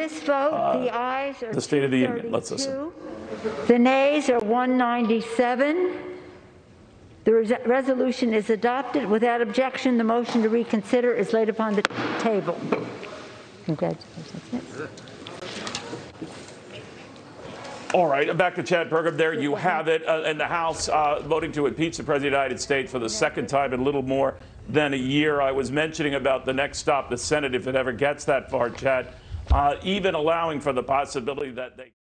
this vote, the ayes are the State of the Union. Let's listen. The nays are 197. The resolution is adopted. Without objection, the motion to reconsider is laid upon the table. Congratulations. Yes. All right, back to Chad Pergam. There you have it. In the House, voting to impeach the President of the United States for the second time in a little more than a year. I was mentioning about the next stop, the Senate, if it ever gets that far, Chad, even allowing for the possibility that they